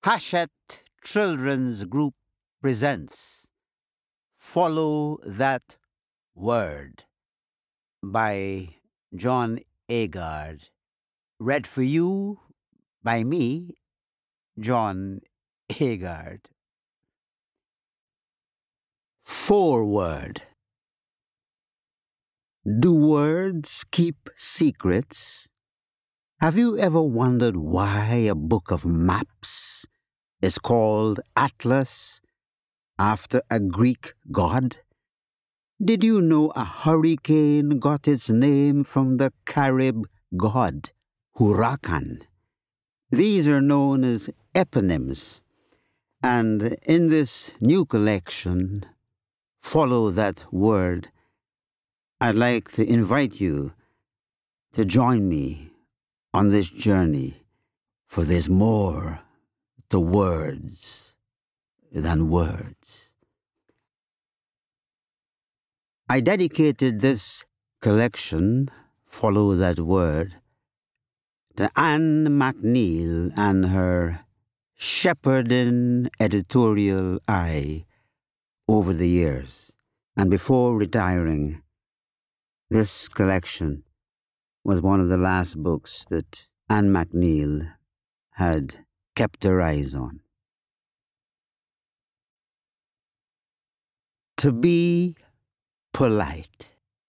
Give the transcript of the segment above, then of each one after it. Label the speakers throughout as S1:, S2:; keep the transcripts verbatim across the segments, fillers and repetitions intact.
S1: Hachette Children's Group presents Follow That Word by John Agard. Read for you by me, John Agard. Foreword. Do words keep secrets? Have you ever wondered why a book of maps is called Atlas after a Greek god? Did you know a hurricane got its name from the Carib god, Huracan? These are known as eponyms, and in this new collection, Follow That Word, I'd like to invite you to join me on this journey, for there's more to words than words. I dedicated this collection, Follow That Word, to Anne McNeil and her shepherding editorial eye over the years. And before retiring, this collection was one of the last books that Anne McNeil had kept her eyes on. To be polite.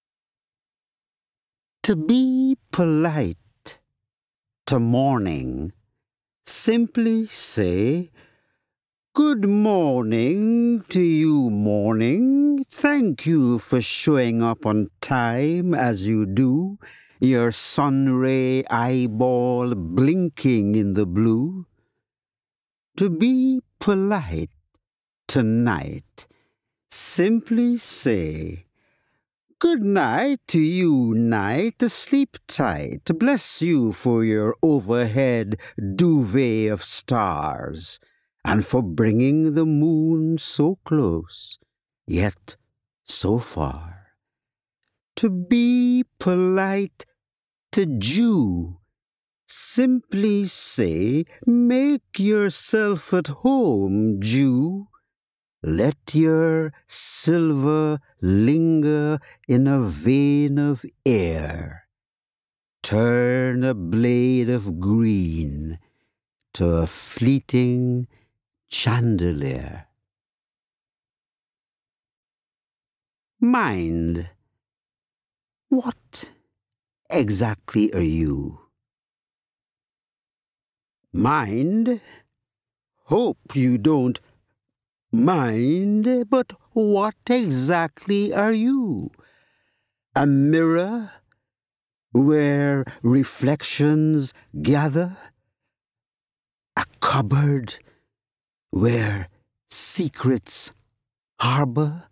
S1: To be polite to morning, simply say, "Good morning to you, morning. Thank you for showing up on time as you do, your sun-ray eyeball blinking in the blue." To be polite tonight, simply say, "Good night to you, night. Sleep tight. Bless you for your overhead duvet of stars, and for bringing the moon so close, yet so far." To be polite to Jew, simply say, "Make yourself at home, Jew. Let your silver linger in a vein of air. Turn a blade of green to a fleeting chandelier." Mind. What exactly are you? Mind? Hope you don't mind, but what exactly are you? A mirror where reflections gather? A cupboard where secrets harbor?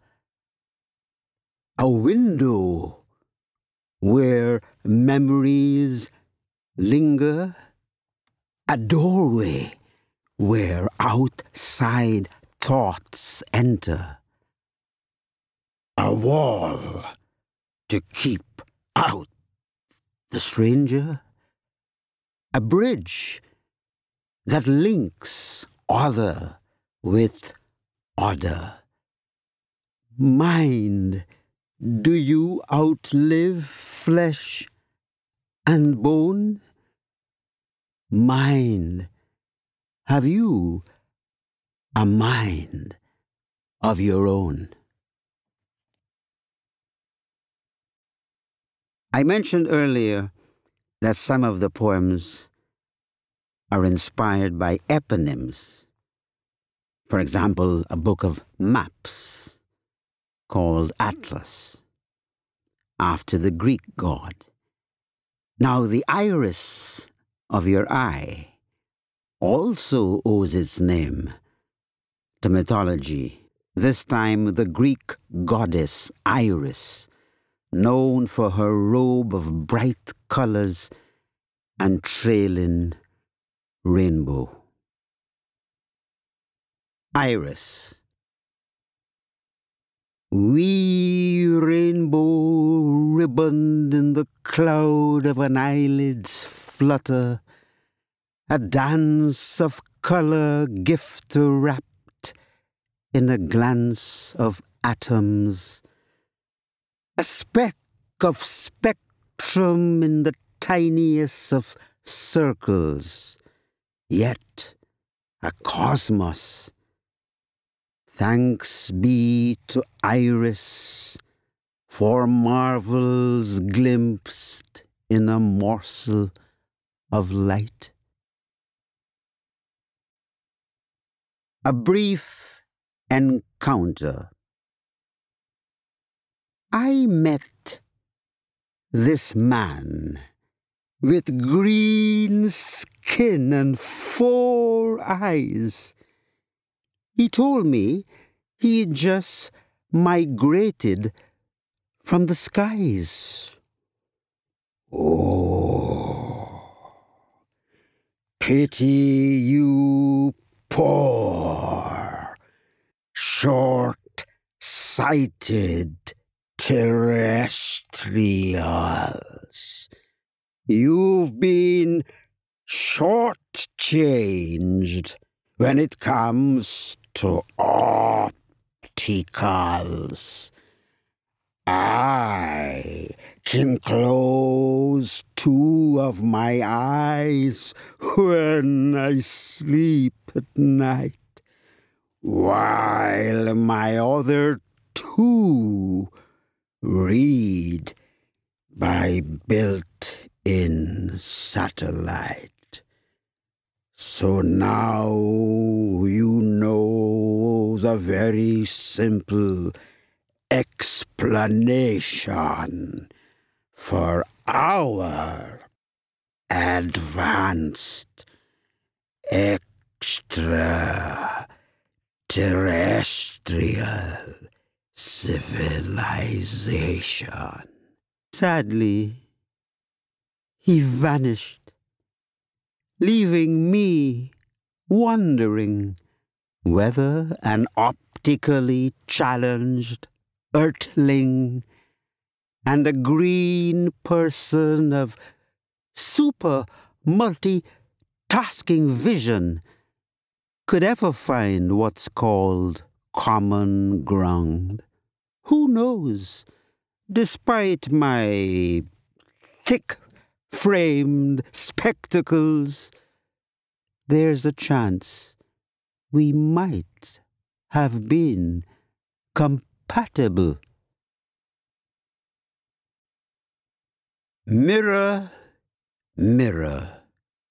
S1: A window where memories linger? A doorway where outside thoughts enter? A wall to keep out the stranger? A bridge that links other with other? Mind, do you outlive flesh and bone? Mind, have you a mind of your own? I mentioned earlier that some of the poems are inspired by eponyms. For example, a book of maps called Atlas, after the Greek god. Now, the iris of your eye also owes its name to mythology, this time the Greek goddess Iris, known for her robe of bright colors and trailing rainbow. Iris. Wee rainbow ribboned in the cloud of an eyelid's flutter, a dance of color gift wrapped in a glance of atoms, a speck of spectrum in the tiniest of circles, yet a cosmos. Thanks be to Iris for marvels glimpsed in a morsel of light. A brief encounter. I met this man with green skin and four eyes. He told me he'd just migrated from the skies. Oh, pity you poor, short-sighted terrestrials. You've been short-changed when it comes to opticals. I can close two of my eyes when I sleep at night, while my other two read by built-in satellite. So now you know the very simple explanation for our advanced extraterrestrial civilization. Sadly, he vanished, leaving me wondering whether an optically challenged earthling and a green person of super multitasking vision could ever find what's called common ground. Who knows? Despite my thick-framed spectacles, there's a chance we might have been compatible. Mirror, mirror,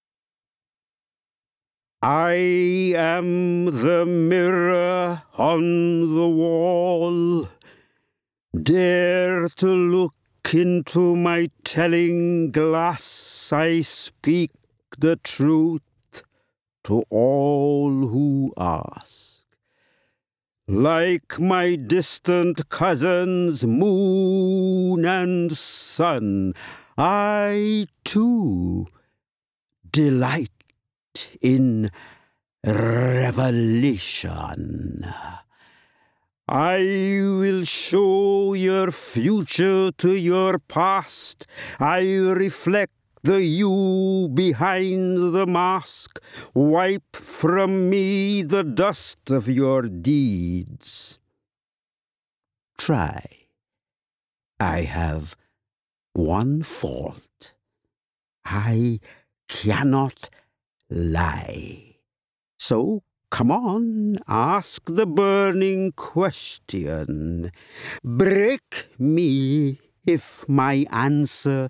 S1: I am the mirror on the wall. Dare to look into my telling glass. I speak the truth to all who ask. Like my distant cousins, moon and sun, I too delight in revelation. I will show your future to your past. I reflect the you behind the mask. Wipe from me the dust of your deeds. Try. I have one fault. I cannot lie. So come on, ask the burning question. Break me if my answer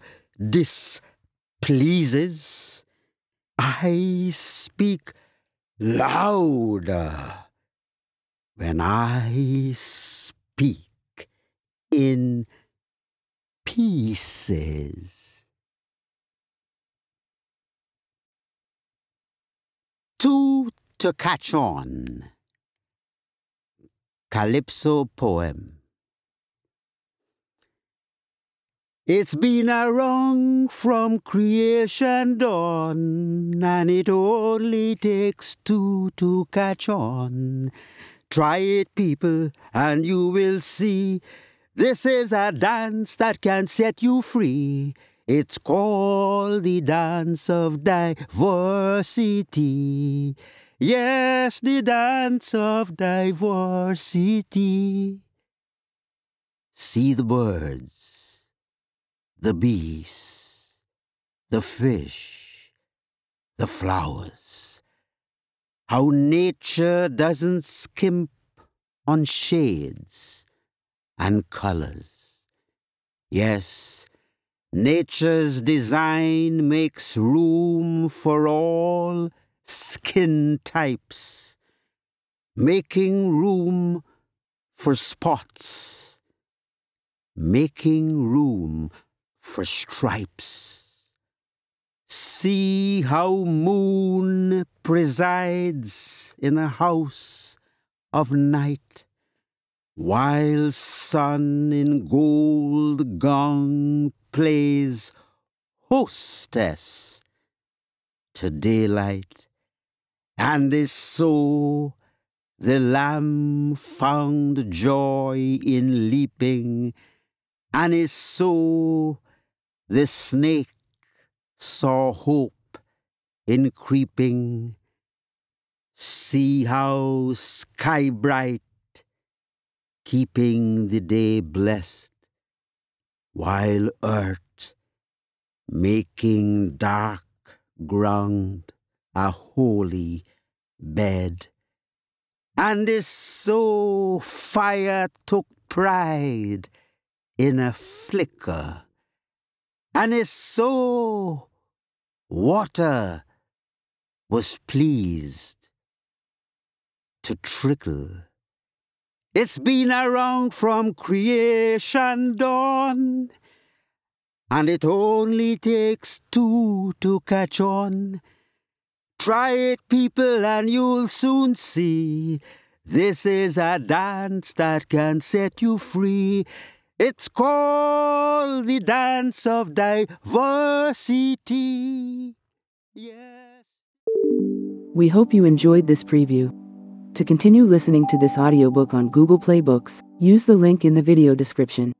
S1: displeases. I speak louder when I speak in pieces. Two to catch on. Calypso poem. It's been a wrong from creation dawn, and it only takes two to catch on. Try it, people, and you will see. This is a dance that can set you free. It's called the dance of diversity. Yes, the dance of diversity. See the birds, the bees, the fish, the flowers. How nature doesn't skimp on shades and colors. Yes, nature's design makes room for all skin types, making room for spots, making room for stripes. See how moon presides in a house of night, while sun in gold gong plays hostess to daylight. And is so the lamb found joy in leaping, and is so the snake saw hope in creeping. See how sky bright, keeping the day blessed, while earth making dark ground a holy bed. And is so fire took pride in a flicker, and is so water was pleased to trickle. It's been around from creation dawn, and it only takes two to catch on. Try it, people, and you'll soon see. This is a dance that can set you free. It's called the dance of diversity. Yes.
S2: We hope you enjoyed this preview. To continue listening to this audiobook on Google Play Books, use the link in the video description.